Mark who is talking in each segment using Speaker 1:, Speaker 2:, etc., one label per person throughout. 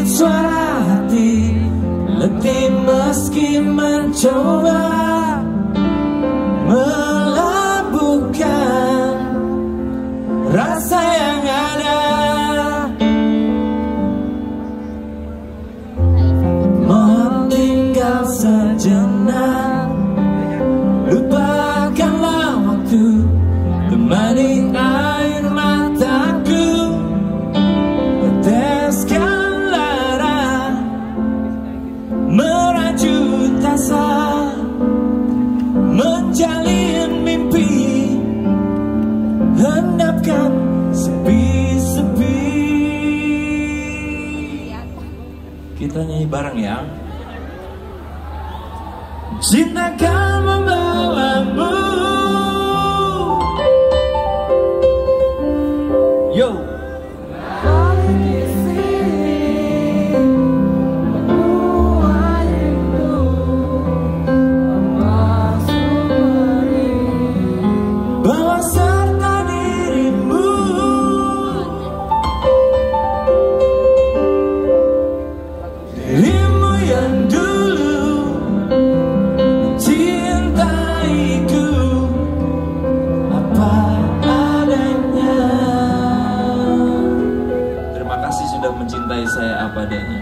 Speaker 1: suara hati letih meski mencoba melabuhkan rasa yang ada. Mohon tinggal sejenak, lupakanlah waktu, temani air mataku, teteskan lara, merajut asa, menjalin mimpi, hendapkan sepi-sepi. Kita nyanyi bareng ya. Cinta akan membawamu. Yo. Bawa serta dirimu, dirimu yang dulu mencintaiku apa adanya. Terima kasih sudah mencintai saya apa adanya.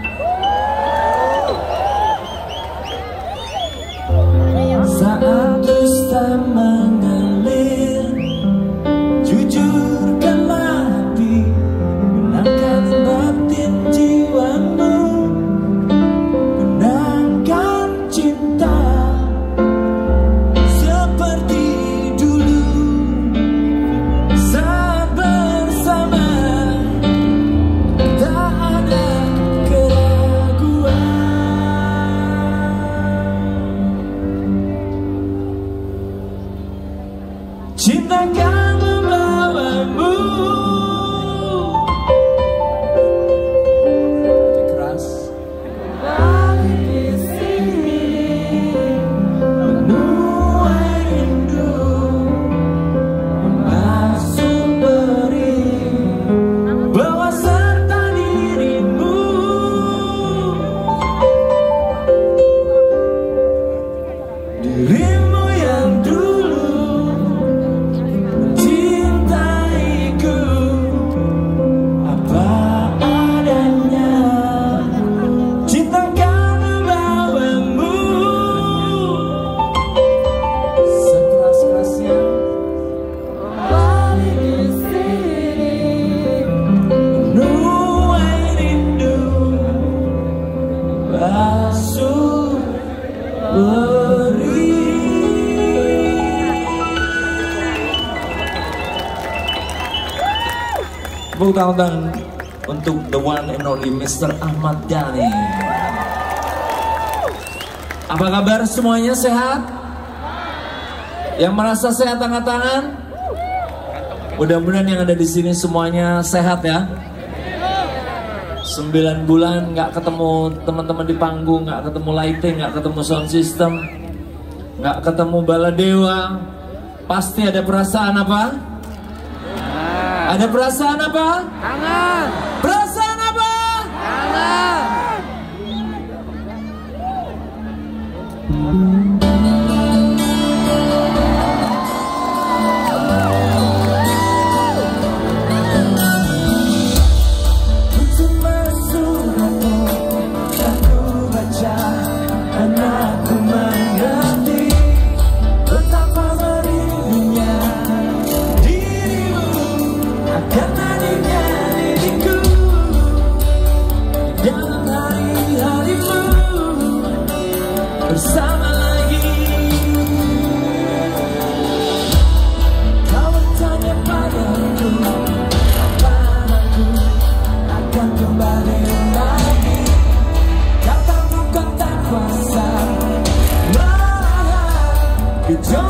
Speaker 1: Saat dusta mengalir, jujurkanlah hati, benarkan batin jiwamu, benarkan cinta seperti dulu saat bersama, tak ada keraguan. Cinta akan membawamu. Keras. Kembali di sini, menuai rindu, membasuh perih, bawa serta dirimu, dirimu yang dulu mencintaiku apa adanya. Cinta akan membawamu sekeras-kerasnya. Kembali di sini, menuai rindu, basuh perih. Tepuk tangan untuk the one and only Mr. Ahmad Dhani. Apa kabar semuanya, sehat? Yang merasa sehat angkat tangan. Mudah-mudahan yang ada di sini semuanya sehat ya. 9 bulan nggak ketemu teman-teman di panggung, nggak ketemu lighting, nggak ketemu sound system, nggak ketemu baladewa. Pasti ada perasaan apa? Ada perasaan apa?
Speaker 2: Kangen.
Speaker 1: Perasaan apa?
Speaker 2: Kangen.
Speaker 1: Cuma suratmu yang ku baca, hanya ku mengerti betapa merindunya dirimu akan hadirnya diriku dalam hari-harimu bersama lagi. Kau bertanya padaku kapan aku akan kembali lagi. Katamu kau tak kuasa menahan gejolak